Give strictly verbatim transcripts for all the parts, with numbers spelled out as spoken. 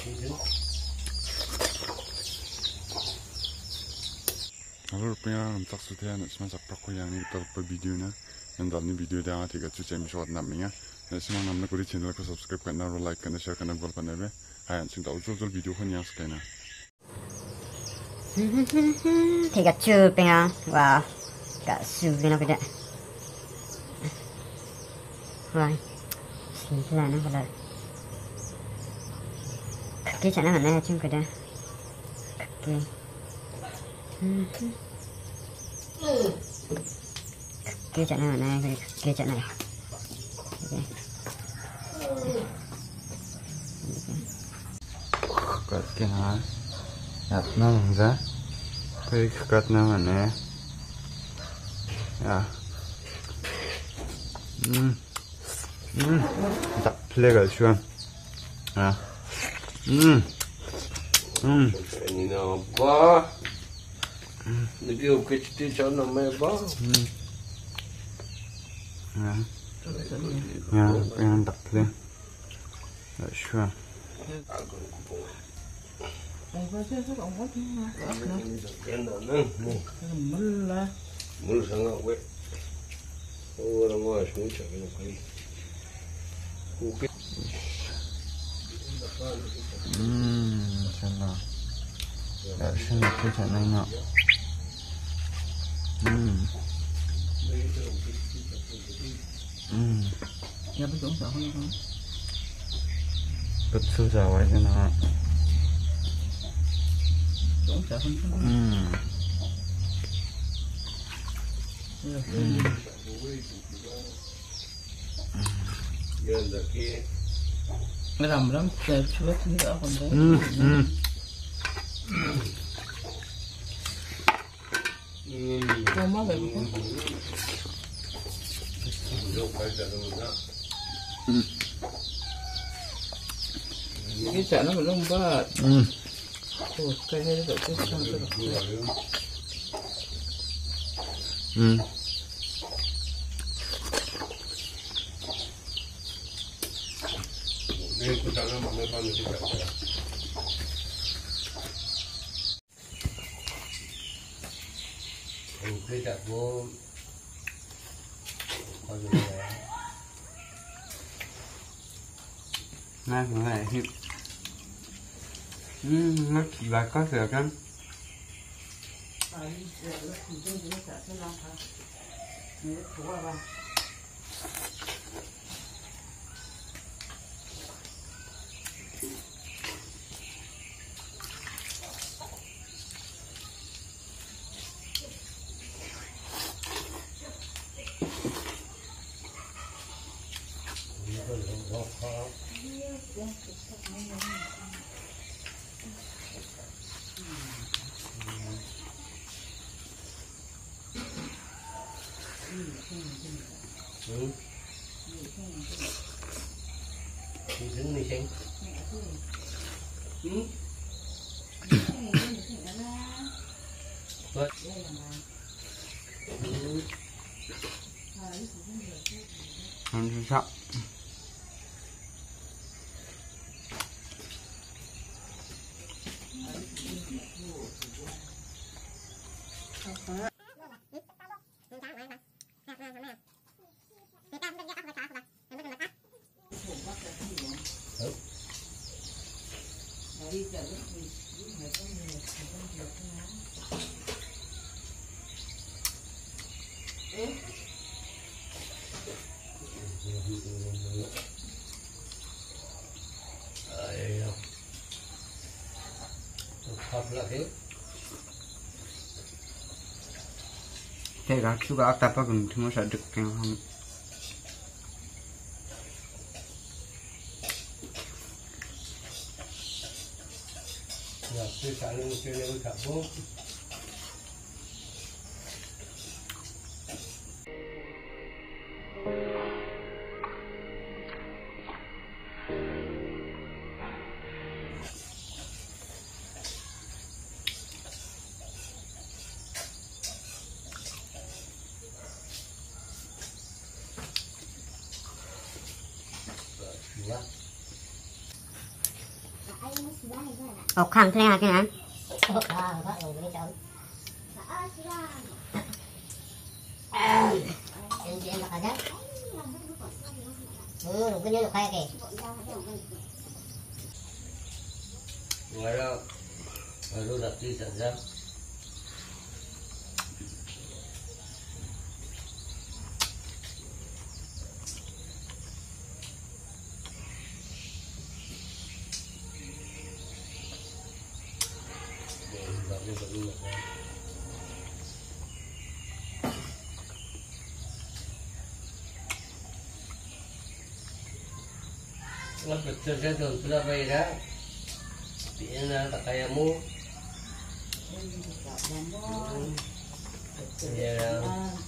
Halo rupiah tak sudah nak semasa prakku yang ini kita lupa video na yang dalam ni video dia agak tiga cuci emisod namanya dan semua namanya kuri channel aku subscribe karena like karena share karena bol karena be hai sing tak usul usul video kan yang sekena tiga cuci ya wah gak sulit nak beda wah sembilan nak beda kaki cakap mana cuma beda kaki kia chặn này này kia chặn này cắt cái hả nhặt nó làm ra cái cắt nó này à um um đặt lên cái chuông à um um 你那吧。你给我给这叫那买吧。 嗯。啊。啊，不要打了。来说。 Đây có chứ các ông có chứ mà. Cái đó nè. Mứt là. Mứt sang ngọc vậy. Ô là ngồi xuống chợ cái này. Ok. Ừm, xem nào. Để xem cái chợ này nào. Ừm. Ừm. Dạ bây giờ sợ không không? Cất sư giàu ấy thế nào? Cũng sợ không không? Ừm. Ừm. Nó làm lắm, chờ chút nữa còn đấy. Ừm. Ừm. Không má về không? Cái chả nó còn đông ba. Ừm. Ôi, cái này nó cái sao nó Ừm. Cái chặt vô Này cũng này thì ừm, nó là có sữa cắn. Ừ. Đi đứng đi xem. Ừ. Vâng. Ừ. Ăn sao? Cái gác chú gác tập vào thì nó sẽ được cái không? Dạ, tôi trả lời cho nên cảm ơn. Dạ. học khăn thế nào cái này ừ cái nhớ được hay kì ngoài ra ở đâu đặt đi sản ra nó betul saya tu sudah bayar dah. Dia nak tak kaya mu. Ya.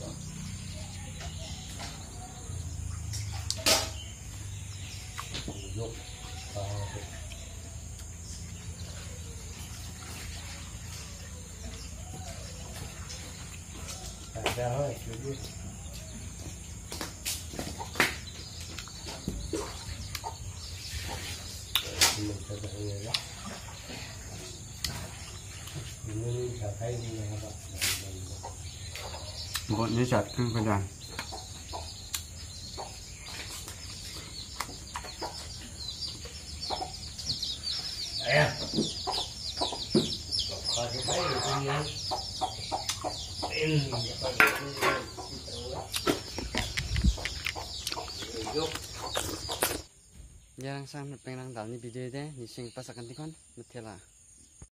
Duduk. Ada hai, duduk. Mình sẽ đợi người đó. Mình sẽ thấy như là vậy. Gọn như chặt cứ cái đàn. Đây à. Có thể thấy được cái gì. Em sẽ phải được cái gì. Jarang sam pengen tahu ni video deh, ni sing pasakan tikon, betul lah.